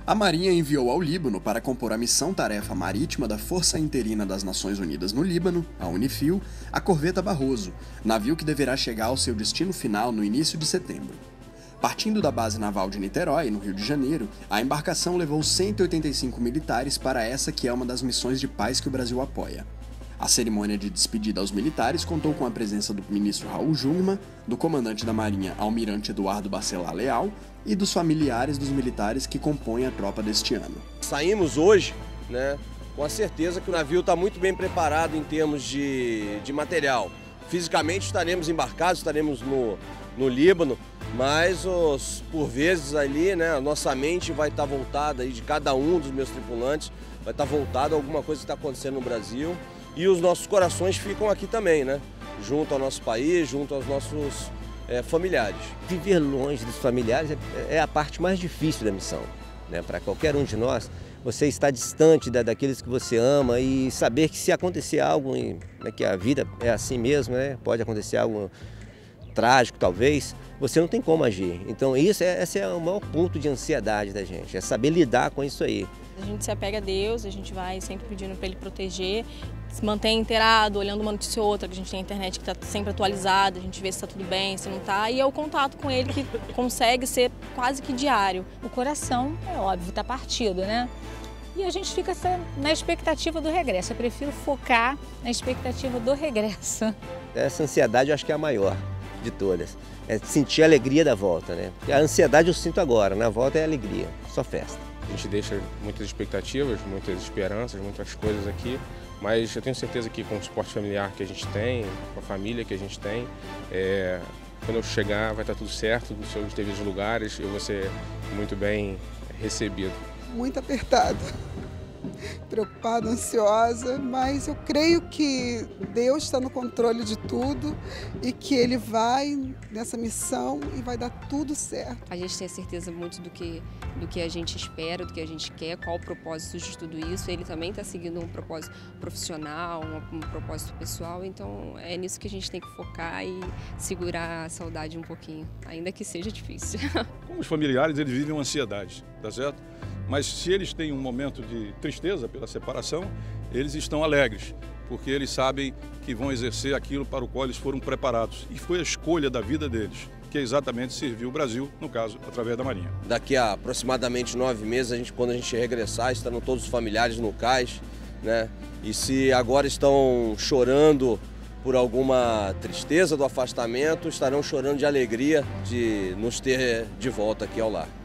A Marinha enviou ao Líbano para compor a missão-tarefa marítima da Força Interina das Nações Unidas no Líbano, a UNIFIL, a corveta Barroso, navio que deverá chegar ao seu destino final no início de setembro. Partindo da base naval de Niterói, no Rio de Janeiro, a embarcação levou 185 militares para essa que é uma das missões de paz que o Brasil apoia. A cerimônia de despedida aos militares contou com a presença do ministro Raul Jungmann, do comandante da Marinha Almirante Eduardo Bacelar Leal e dos familiares dos militares que compõem a tropa deste ano. Saímos hoje, com a certeza que o navio está muito bem preparado em termos de material. Fisicamente estaremos embarcados, estaremos no Líbano, mas por vezes ali, a nossa mente vai estar voltada aí de cada um dos meus tripulantes, vai estar voltada a alguma coisa que está acontecendo no Brasil. E os nossos corações ficam aqui também, junto ao nosso país, junto aos nossos familiares. Viver longe dos familiares é a parte mais difícil da missão. Para qualquer um de nós, você está distante daqueles que você ama e saber que se acontecer algo, que a vida é assim mesmo, pode acontecer algo trágico talvez, você não tem como agir. Então esse é o maior ponto de ansiedade da gente, é saber lidar com isso aí. A gente se apega a Deus, a gente vai sempre pedindo para Ele proteger, se mantém inteirado, olhando uma notícia ou outra, que a gente tem a internet que está sempre atualizada, a gente vê se está tudo bem, se não está, e é o contato com Ele que consegue ser quase que diário. O coração, é óbvio, está partido, E a gente fica na expectativa do regresso. Eu prefiro focar na expectativa do regresso. Essa ansiedade eu acho que é a maior de todas. É sentir a alegria da volta, A ansiedade eu sinto agora, na volta é alegria, só festa. A gente deixa muitas expectativas, muitas esperanças, muitas coisas aqui, mas eu tenho certeza que com o suporte familiar que a gente tem, com a família que a gente tem, quando eu chegar vai estar tudo certo, nos seus devidos lugares, eu vou ser muito bem recebido. Muito apertado, preocupada, ansiosa, mas eu creio que Deus está no controle de tudo e que Ele vai nessa missão e vai dar tudo certo. A gente tem certeza muito do que a gente espera, do que a gente quer, qual o propósito de tudo isso. Ele também está seguindo um propósito profissional, um propósito pessoal, então é nisso que a gente tem que focar e segurar a saudade um pouquinho, ainda que seja difícil. Como os familiares, eles vivem uma ansiedade, tá certo? Mas se eles têm um momento de tristeza pela separação, eles estão alegres, porque eles sabem que vão exercer aquilo para o qual eles foram preparados. E foi a escolha da vida deles, que é exatamente servir o Brasil, no caso, através da Marinha. Daqui a aproximadamente 9 meses, quando a gente regressar, estarão todos os familiares no cais, E se agora estão chorando por alguma tristeza do afastamento, estarão chorando de alegria de nos ter de volta aqui ao lar.